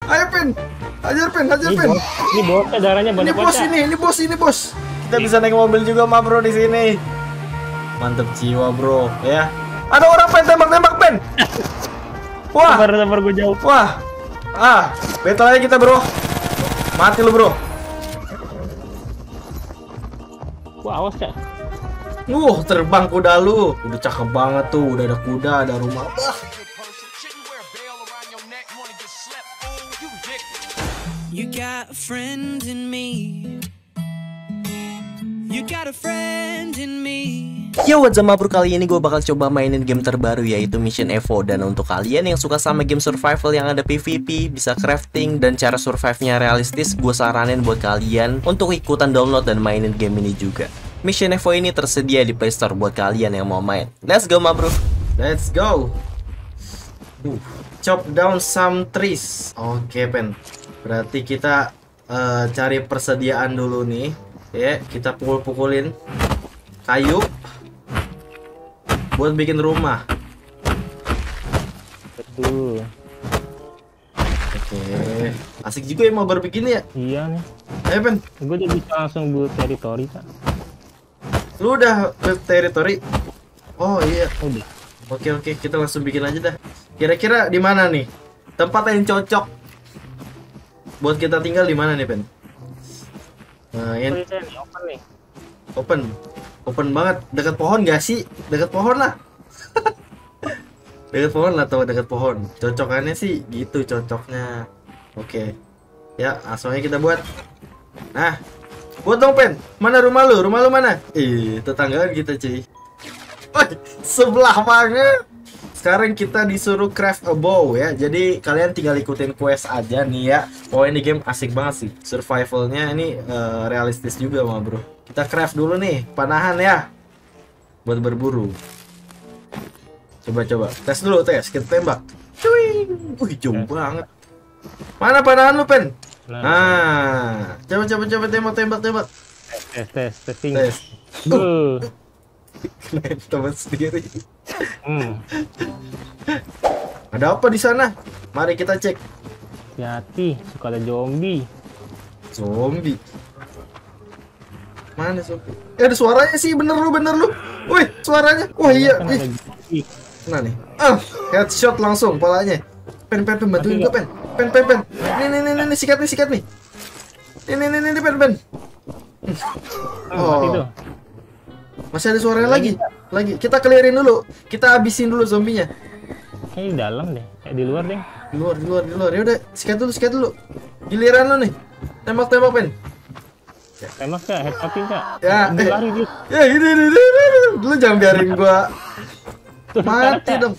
Ayo Pen, hajar Pen. Ini bosnya darahnya banyak banget. Ini bos. Kita bisa naik mobil juga mah bro di sini. Mantep jiwa bro, ya. Ada orang Pen, tembak Pen. Wah, Sabar gue jauh. wah. Battle aja kita bro. Mati lu bro. Wah, awas ya. Terbang kuda lu. Udah cakep banget tuh, udah ada kuda, ada rumah. You got a friend in me. You got a friend in me. Yo, what's up bro, kali ini gue bakal coba mainin game terbaru yaitu Mission Evo. Dan untuk kalian yang suka sama game survival yang ada PvP, bisa crafting, dan cara survive-nya realistis, gue saranin buat kalian untuk ikutan download dan mainin game ini juga. Mission Evo ini tersedia di Play Store buat kalian yang mau main. Let's go ma bro. Let's go. Chop down some trees. Oke Pen, berarti kita cari persediaan dulu nih. Ya, kita pukul-pukulin kayu buat bikin rumah. Betul. Oke, asik juga ya mau berbikin ya. Iya nih. Ayo Pen, Gue udah bisa langsung buat teritori tak. lu udah build territory? Oh iya. Udah. Oke, kita langsung bikin aja dah. Kira-kira di mana nih tempat yang cocok buat kita tinggal, di mana nih Pen? Nah, ini Open nih. open banget. Dekat pohon gak sih? Dekat pohon lah. Dekat pohon lah atau dekat pohon. Cocokannya sih gitu cocoknya. Oke. Ya, langsung aja kita buat. Nah, buat dong Pen. Mana rumah lu? Rumah lu mana? Tetanggaan kita cuy. Woi, sebelah banget. Sekarang kita disuruh craft a bow ya. Jadi kalian tinggal ikutin quest aja nih ya. Oh, ini game asik banget sih. Survivalnya ini realistis juga mah bro. Kita craft dulu nih panahan ya, buat berburu. Coba tes dulu, kita tembak. Cuing. Jauh banget. Mana panahan lu Pen? Nah, coba tembak. Testing. Tes. Kena teman sendiri. Ada apa di sana? Mari kita cek. Hati-hati, suka ada zombie. Mana zombie? Ada suaranya sih, bener lu. Wih, suaranya. Wah iya. Nah nih. Headshot langsung palanya. Pen bantuin gua Pen. Pen. Nih sikat nih. Ini Pen. Mati tuh. Masih ada suaranya lagi. Kita clearin dulu. Kita habisin dulu zombinya. Kayaknya di dalam deh. Kayak di luar deh. Di luar. Ya udah, sikat dulu. Giliran lo nih. Tembak Pen. Tembak ya, headshot Kak. Ya, lari dia. Ya ini. Lu jangan biarin gua mati dong.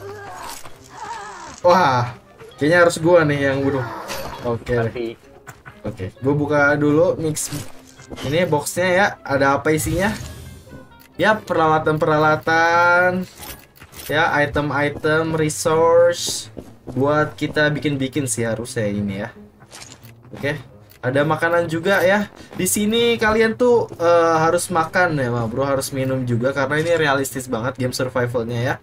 Wah, kayaknya harus gua nih yang bunuh. Oke. Gua buka dulu mix. Ini boxnya ya, ada apa isinya? Ya, peralatan, ya, item resource buat kita bikin sih harusnya ini ya. Oke, ada makanan juga ya. Di sini kalian tuh harus makan ya, bro, harus minum juga karena ini realistis banget game survivalnya ya.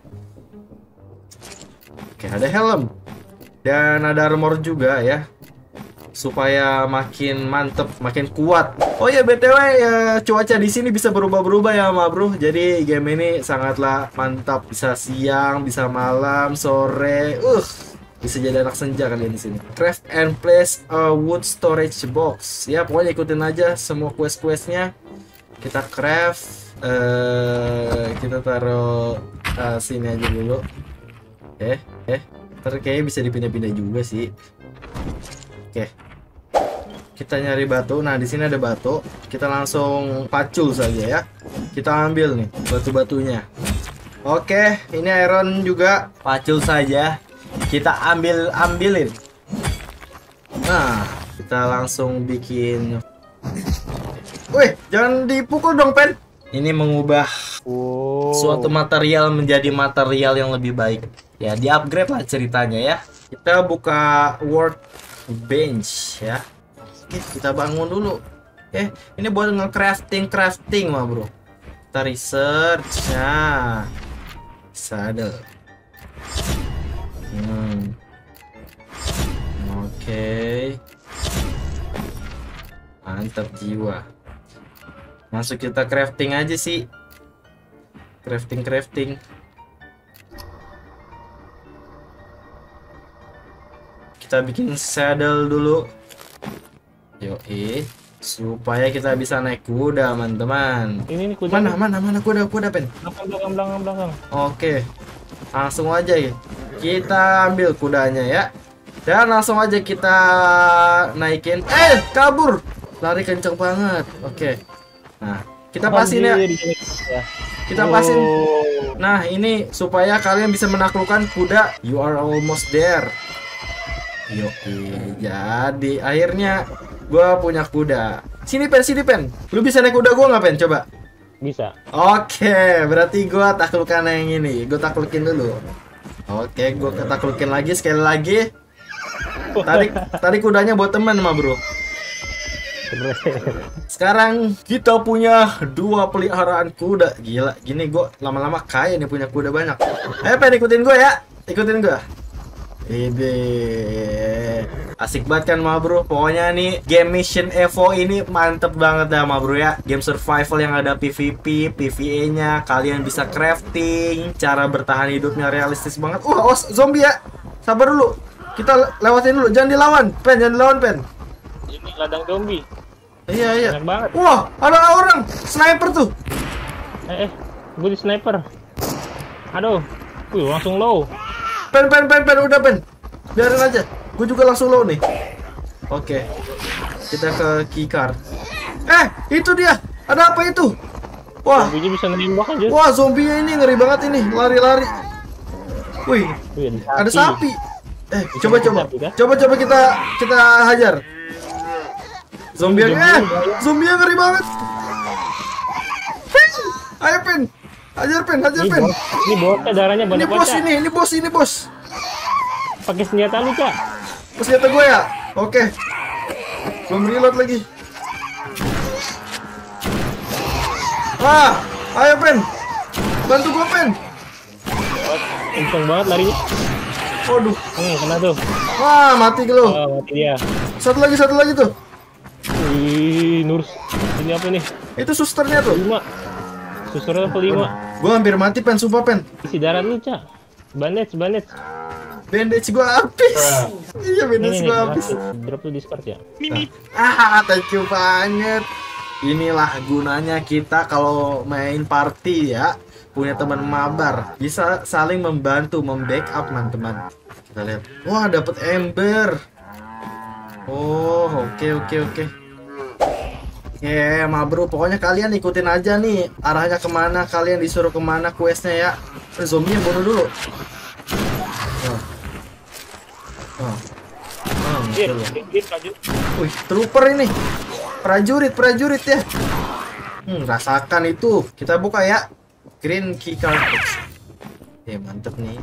Oke, ada helm dan ada armor juga ya, supaya makin mantep, makin kuat. Oh ya BTW ya, cuaca di sini bisa berubah-berubah ya ma bro. Jadi game ini sangatlah mantap, bisa siang, bisa malam, sore. Bisa jadi anak senja kalian di sini. Craft and place a wood storage box. Ya pokoknya ikutin aja semua quest-questnya. Kita craft, kita taruh sini aja dulu. Ntar kayaknya bisa dipindah-pindah juga sih. Oke. Kita nyari batu. Nah, di sini ada batu. Kita langsung pacul saja ya. Kita ambil nih batu-batunya. Oke, ini iron juga. Pacul saja. Kita ambilin. Nah, kita langsung bikin. Wih, jangan dipukul dong, Pen. Ini mengubah suatu material menjadi material yang lebih baik. Ya, di-upgrade lah ceritanya ya. Kita buka workbench ya. Oke, kita bangun dulu. Ini buat crafting mah bro. Kita research. Nah, saddle. Oke. Mantap jiwa. Masuk kita crafting aja sih. Crafting. Kita bikin saddle dulu. Yoi. Supaya kita bisa naik kuda, teman-teman. Ini kuda. Mana kuda pen. Belakang. Oke. Langsung aja ya. Kita ambil kudanya ya. Dan langsung aja kita naikin. Kabur. Lari kenceng banget. Oke. Nah, kita pasin ya. Kita pasin. Nah, ini supaya kalian bisa menaklukkan kuda. You are almost there. Yoi. Jadi akhirnya gua punya kuda. Sini pen. Lu bisa naik kuda gua nggak pen? Coba. Bisa. Oke, berarti gua taklukkan yang ini. Gua taklukin dulu. Oke, gua taklukin lagi sekali lagi. Tadi kudanya buat teman mah, bro. Sekarang kita punya 2 peliharaan kuda. Gila, gini gua lama-lama kaya nih punya kuda banyak. Ayo pen, ikutin gua ya. Ikutin gua. Ide asik banget kan ma bro. Pokoknya nih game Mission Evo ini mantep banget dah ma bro ya. Game survival yang ada PvP, PvE nya. Kalian bisa crafting. Cara bertahan hidupnya realistis banget. Zombie ya. Sabar dulu. Kita lewatin dulu. Jangan dilawan pen. Ini ladang zombie. Iya. Banyak banget. Wah, ada orang sniper tuh. Gue di sniper. Aduh. Langsung low. Pen, udah pen. Biarin aja. Gue juga langsung low nih. Oke. Kita ke keycard. Itu dia. Ada apa itu? Wah. Zombinya bisa nembak aja. Wah, zombinya ini ngeri banget ini. Lari-lari. Wih. Ada sapi. Coba kita hajar. Zombinya ngeri banget. Ayo pen. Hajar pen. Ini bosnya darahnya banyak banget. Ini bos. Pakai senjata lu, Cak. Senjata gue ya. Oke. Belum reload lagi. Ayo pen. Bantu gue pen. Kenceng banget larinya. Waduh. Kena tuh. Wah, mati lu. Mati dia. Satu lagi tuh. Wih, Nurs. Ini apa nih? Itu susternya tuh. 5. Susternya level 5. Gue hampir mati pen, sumpah pen. Isi darah lu, Cak. Bandage. Bandage gue habis. Iya, bandage gue habis. Drop lu discard ya. Thank you banget. Inilah gunanya kita kalau main party ya. Punya teman mabar, bisa saling membantu, membackup teman-teman. Kita lihat. Wah, dapat ember. Oh, oke. Ma bro, pokoknya kalian ikutin aja nih arahnya kemana, kalian disuruh kemana questnya ya. Zombie bunuh dulu. Wih, trooper ini. Prajurit ya. Rasakan itu. Kita buka ya. Green keycard. Mantep nih.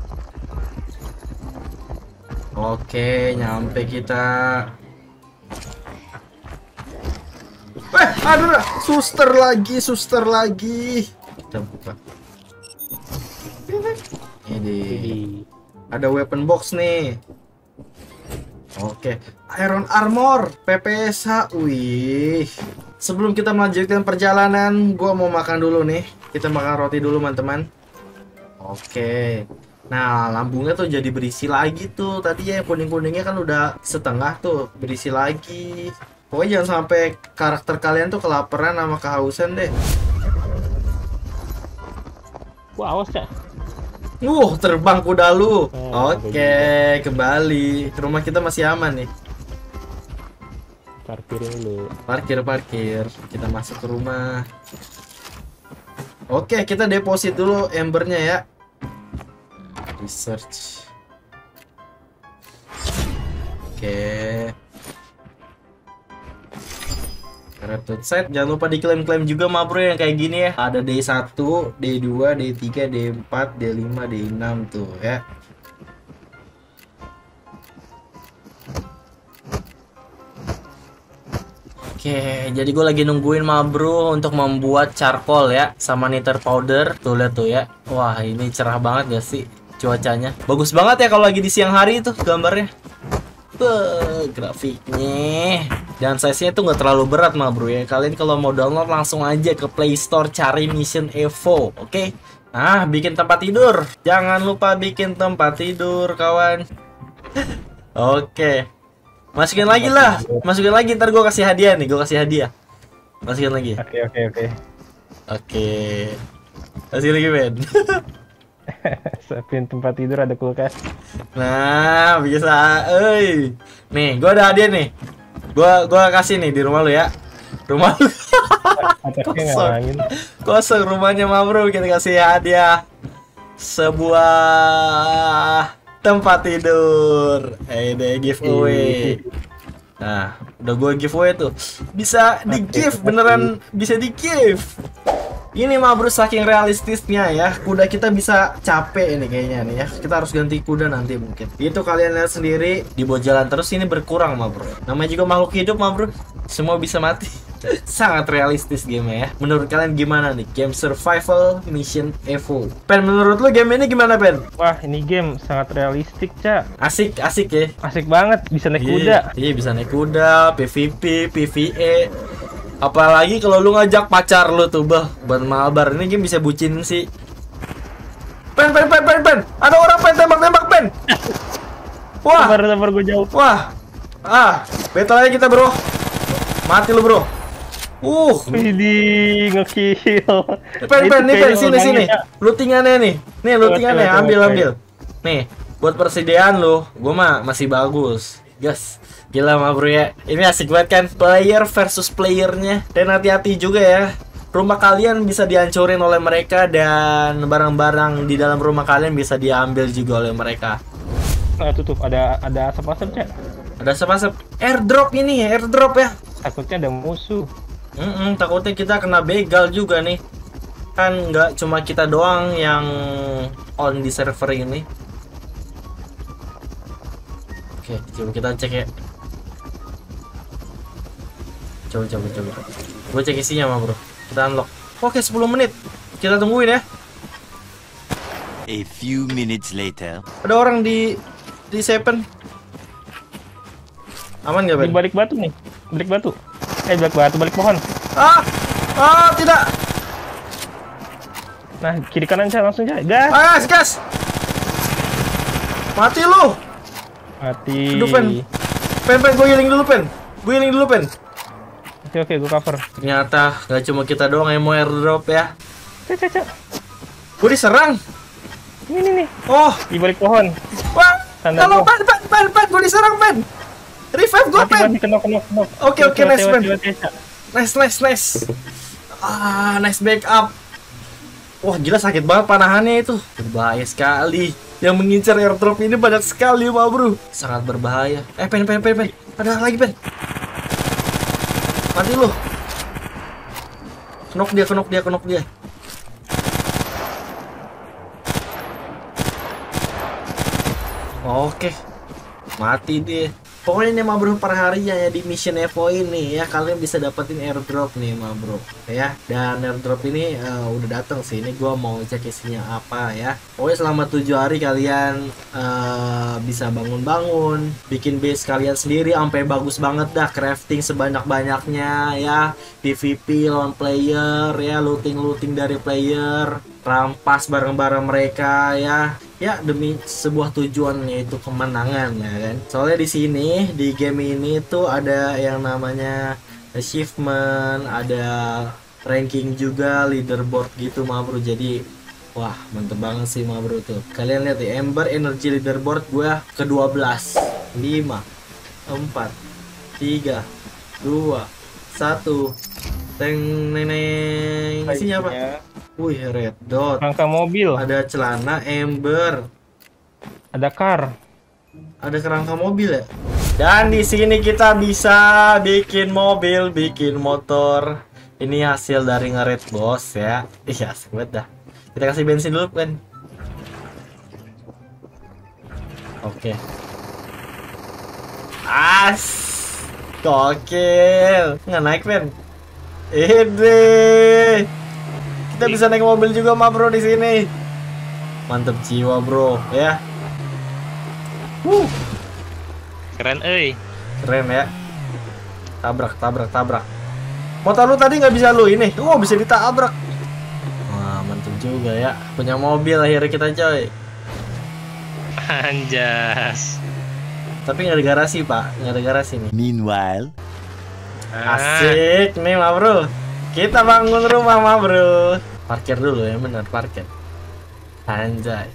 Oke, nyampe kita. Aduh, suster lagi. Kita buka. Ini ada weapon box nih. Oke, iron armor, PPSH. Wih. Sebelum kita melanjutkan perjalanan, gua mau makan dulu nih. Kita makan roti dulu, teman-teman. Oke. Nah, lambungnya tuh jadi berisi lagi tuh. Tadi ya kuning-kuningnya kan udah setengah tuh, berisi lagi. Pokoknya jangan sampai karakter kalian tuh kelaparan sama kehausan deh. Wah, awas ya. Terbang kuda lu. Oke, kembali. Rumah kita masih aman nih. Parkirin dulu. Parkir. Kita masuk ke rumah. Oke, kita deposit dulu embernya ya. Research. Oke. Rapid site, jangan lupa diklaim-klaim juga ma bro yang kayak gini ya. Ada D1, D2, D3, D4, D5, D6 tuh ya. Oke, jadi gue lagi nungguin ma bro untuk membuat charcoal ya, sama niter powder. Tuh lihat tuh ya. Wah, ini cerah banget gak sih cuacanya? Bagus banget ya kalau lagi di siang hari itu gambarnya. Grafiknya. Dan size-nya itu nggak terlalu berat mah bro ya. Kalian kalau mau download langsung aja ke Play Store cari Mission Evo, oke? Nah, bikin tempat tidur. Jangan lupa bikin tempat tidur, kawan. Oke. Masukin lagi lah. Masukin lagi, ntar gue kasih hadiah nih. Gue kasih hadiah. Masukin lagi. Oke. Oke. Kasih lagi, Ben. Siapin tempat tidur, ada kulkas. Nah, bisa. Nih, gue ada hadiah nih. Gua kasih nih di rumah lu ya. Rumah lu. Ataknya ngalangin. Kosong rumahnya mah bro. Kita kasih hadiah sebuah tempat tidur. Deh giveaway. Nah, udah gue giveaway tuh. Bisa di give, beneran bisa di give. Ini mah bro, saking realistisnya ya, kuda kita bisa capek ini kayaknya nih ya. Kita harus ganti kuda nanti mungkin. Itu kalian lihat sendiri, dibawa jalan terus ini berkurang mah bro. Namanya juga makhluk hidup mah bro, semua bisa mati. Sangat realistis game ya. Menurut kalian gimana nih game survival Mission Evo? Pen, menurut lu game ini gimana Pen? Wah, ini game sangat realistik, Cak. Asik ya. Asik banget, bisa naik kuda. Iya, bisa naik kuda, PVP, PVE. Apalagi kalau lu ngajak pacar lu tuh, buat mabar. Ini game bisa bucin sih. Pen. Ada orang Pen, tembak Pen. Wah. Sabar gue jauh. Wah. Battle aja kita, bro. Mati lu, bro. Widih, ngekill. Pen, sini. Lootingannya nih. Nih, lootingannya, ambil. Nih, buat persediaan lu, gua mah masih bagus. Gas. Gila mah bro ya. Ini asik banget kan, player versus playernya. Dan hati-hati juga ya, rumah kalian bisa dihancurin oleh mereka, dan barang-barang di dalam rumah kalian bisa diambil juga oleh mereka. Nah, tutup ada asap-asap, Cak. Ada asap-asap. Airdrop ini ya, airdrop ya. Takutnya ada musuh. Takutnya kita kena begal juga nih. Kan nggak cuma kita doang yang on di server ini. Oke, coba kita cek ya. Coba. Gue cek isinya mah bro. Kita unlock. Oke, 10 menit. Kita tungguin ya. A few minutes later. Ada orang di Seven. Aman gak Ben? Di balik batu nih. Balik batu. Balik pohon. Tidak. Nah, kiri kanan Cak, langsung Cak. Gas. Gas. Mati lu. Mati. Aduh Pen, gue healing dulu Pen. Oke, gue cover. Ternyata gak cuma kita doang yang mau airdrop ya. Cak. Gue diserang. Ini. Oh, Di balik pohon. wah. Tanda Kalau gua. Pen, gue diserang Pen. Revive gue Pen. Mati, kena. Oke, nice Pen. Cak. Nice. Nice backup. Wah, gila sakit banget panahannya itu. Berbahaya sekali. Yang mengincar airdrop ini banyak sekali, Pak Bro. Sangat berbahaya. Pen. Ada lagi, Pen. Mati lu. Knock dia. Oke. Mati dia. Pokoknya ini mah bro, per harinya ya di Mission Evo ini ya kalian bisa dapetin airdrop nih mah bro ya. Dan airdrop ini udah datang sih. Ini gua mau cek isinya apa ya. Pokoknya selama 7 hari kalian bisa bangun-bangun, bikin base kalian sendiri sampai bagus banget dah, crafting sebanyak-banyaknya ya, PVP lawan player ya, looting dari player, rampas barang-barang mereka ya. Ya demi sebuah tujuan, yaitu kemenangan ya kan. Soalnya di sini di game ini tuh ada yang namanya achievement, ada ranking juga, leaderboard gitu mah bro. Jadi wah mantep banget sih mah bro tuh. Kalian lihat ya, Ember Energy leaderboard gua ke-12. 5 4 3 2 1. Teng neneng. Isinya apa? Wih, red dot. Rangka mobil. Ada celana Ember. Ada car. Ada kerangka mobil ya. Dan di sini kita bisa bikin mobil, bikin motor. Ini hasil dari ngered bos ya. Iya, asik banget dah. Kita kasih bensin dulu, Ben. Oke. Gokil. Nggak naik, Ben. Ide. Kita bisa naik mobil juga mah bro di sini. Mantep jiwa bro ya. Keren euy. Keren ya. Tabrak. Motor lu tadi nggak bisa lu ini. Oh, bisa ditabrak. Wah, mantap juga ya. Punya mobil akhirnya kita, coy. Anjas. Tapi nggak ada garasi, Pak. Nggak ada garasi nih. Meanwhile, Asik nih, Ma Bro. Kita bangun rumah, Ma Bro. Parkir dulu ya, bener, parkir. Anjay.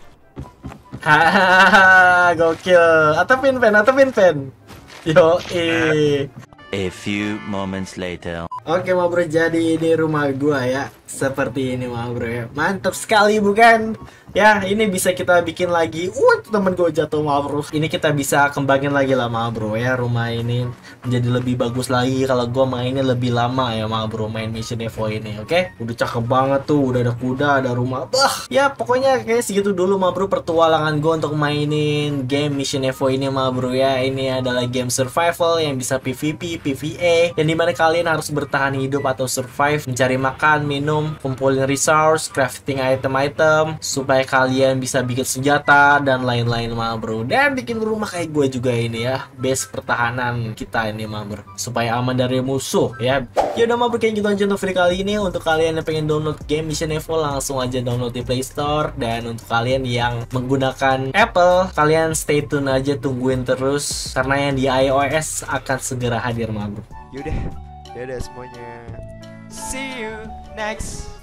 Hahaha, gokil. Atapin pen. Yo, a few moments later. Oke, Ma Bro, jadi ini rumah gua ya. Seperti ini, Ma Bro ya. Mantap sekali bukan? Ya, ini bisa kita bikin lagi. Temen gue jatuh, Ma Bro. Ini kita bisa kembangin lagi lah, Ma Bro ya. Rumah ini menjadi lebih bagus lagi kalau gue mainnya lebih lama ya, Ma Bro. Main Mission Evo ini, oke? Udah cakep banget tuh. Udah ada kuda, ada rumah. Bah, ya pokoknya kayak segitu dulu, Ma Bro, pertualangan gue untuk mainin game Mission Evo ini, Ma Bro ya. Ini adalah game survival yang bisa PvP, PvE, yang dimana kalian harus bertahan hidup atau survive, mencari makan, minum, kumpulin resource, crafting item-item, supaya kalian bisa bikin senjata dan lain-lain, Ma Bro. Dan bikin rumah kayak gue juga ini ya, base pertahanan kita ini, Ma Bro, supaya aman dari musuh ya. Yaudah, Ma Bro, kayak gitu aja untuk video kali ini. Untuk kalian yang pengen download game Mission Evo, langsung aja download di Play Store. Dan untuk kalian yang menggunakan Apple, kalian stay tune aja, tungguin terus, karena yang di iOS akan segera hadir, Ma Bro. Yaudah semuanya. See you next